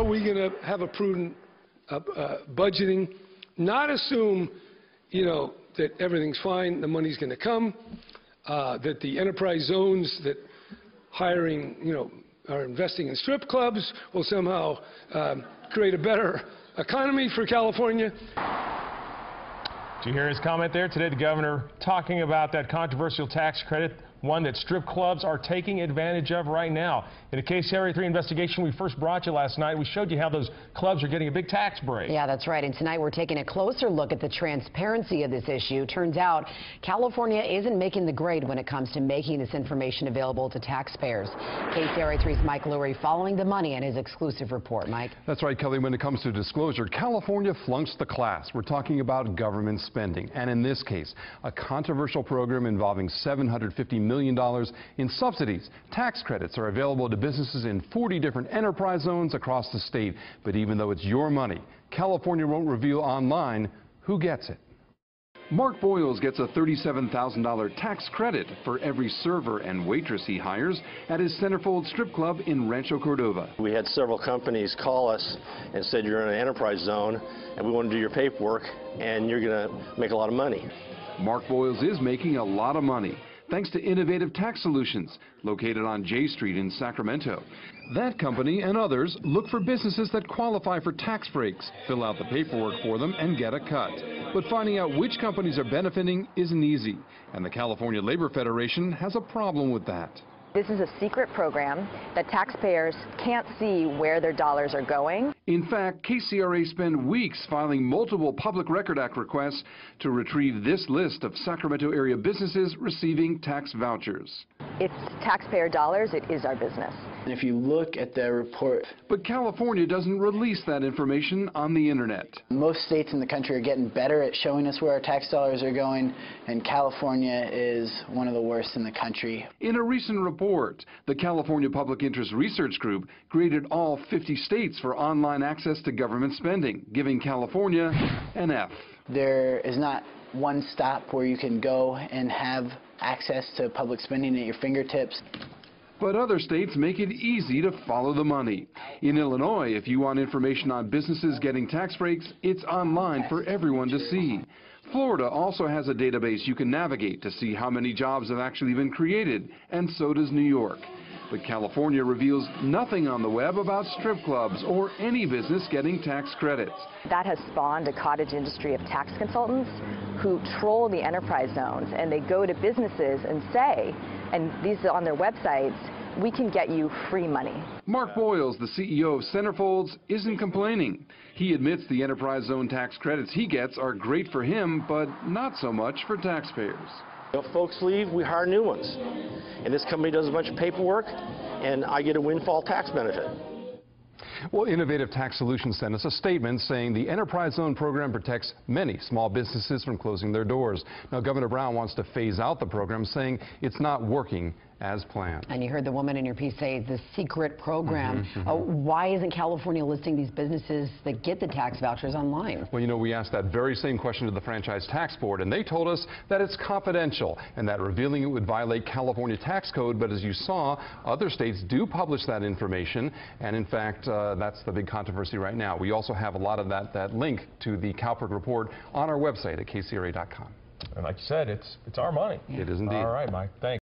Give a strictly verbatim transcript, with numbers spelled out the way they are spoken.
we going to have a prudent uh, uh, budgeting, not assume, you know, that everything's fine, the money's going to come, uh, that the enterprise zones that hiring, you know, are investing in strip clubs will somehow um, create a better economy for California. Did you hear his comment there? Today, the governor talking about that controversial tax credit, one that strip clubs are taking advantage of right now. In a K C R A three investigation we first brought you last night, we showed you how those clubs are getting a big tax break. Yeah, that's right. And tonight we're taking a closer look at the transparency of this issue. Turns out California isn't making the grade when it comes to making this information available to taxpayers. K C R A three's Mike Lurie following the money in his exclusive report. Mike. That's right, Kelly. When it comes to disclosure, California flunks the class. We're talking about government spending. And in this case, a controversial program involving seven hundred fifty million dollars in subsidies. Tax credits are available to businesses in forty different enterprise zones across the state. But even though it's your money, California won't reveal online who gets it. Mark Boyles gets a thirty-seven thousand dollar tax credit for every server and waitress he hires at his Centerfold strip club in Rancho Cordova. We had several companies call us and said, you're in an enterprise zone and we want to do your paperwork and you're going to make a lot of money. Mark Boyles is making a lot of money thanks to Innovative Tax Solutions, located on J Street in Sacramento. That company and others look for businesses that qualify for tax breaks, fill out the paperwork for them, and get a cut. But finding out which companies are benefiting isn't easy, and the California Labor Federation has a problem with that. This is a secret program that taxpayers can't see where their dollars are going. In fact, K C R A spent weeks filing multiple Public Record Act requests to retrieve this list of Sacramento area businesses receiving tax vouchers. It's taxpayer dollars. It is our business. And if you look at the report... But California doesn't release that information on the internet. Most states in the country are getting better at showing us where our tax dollars are going, and California is one of the worst in the country. In a recent report, the California Public Interest Research Group graded all fifty states for online access to government spending, giving California an F. There is not one stop where you can go and have access to public spending at your fingertips. But other states make it easy to follow the money. In Illinois, if you want information on businesses getting tax breaks, it's online for everyone to see. Florida also has a database you can navigate to see how many jobs have actually been created, and so does New York. But California reveals nothing on the web about strip clubs or any business getting tax credits. That has spawned a cottage industry of tax consultants who troll the enterprise zones, and they go to businesses and say, and these are on their websites, we can get you free money. Mark Boyles, the C E O of Centerfolds, isn't complaining. He admits the enterprise zone tax credits he gets are great for him, but not so much for taxpayers. If folks leave, we hire new ones. And this company does a bunch of paperwork, and I get a windfall tax benefit. Well, Innovative Tax Solutions sent us a statement saying the Enterprise Zone program protects many small businesses from closing their doors. Now, Governor Brown wants to phase out the program, saying it's not working as planned. And you heard the woman in your piece say the secret program. Mm-hmm, mm-hmm. Uh, why isn't California listing these businesses that get the tax vouchers online? Well, you know, we asked that very same question to the Franchise Tax Board, and they told us that it's confidential and that revealing it would violate California tax code. But as you saw, other states do publish that information, and in fact, uh, that's the big controversy right now. We also have a lot of that, that link to the CalPERC report on our website at K C R A dot com. And like you said, it's, it's our money. Yeah. It is indeed. All right, Mike. Thanks.